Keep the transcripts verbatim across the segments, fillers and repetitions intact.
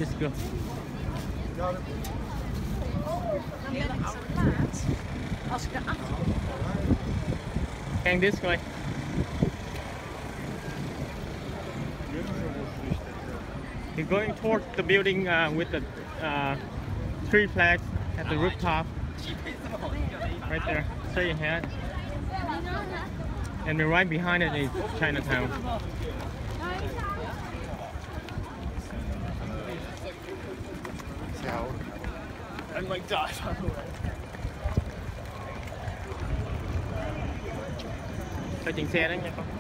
Just go. Dan ben ik zo laat als ik erachter kom. Going this way. You're going towards the building uh, with the uh, three flags at the rooftop. Right there. Straight ahead. And right behind it is Chinatown. And like died on the way. Cho chỉnh xe đấy nha con.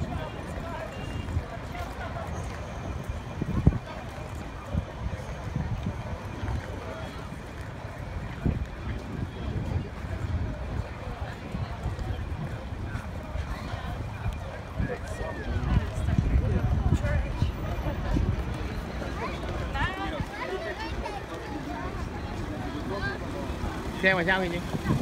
Xe mà sao vậy chị?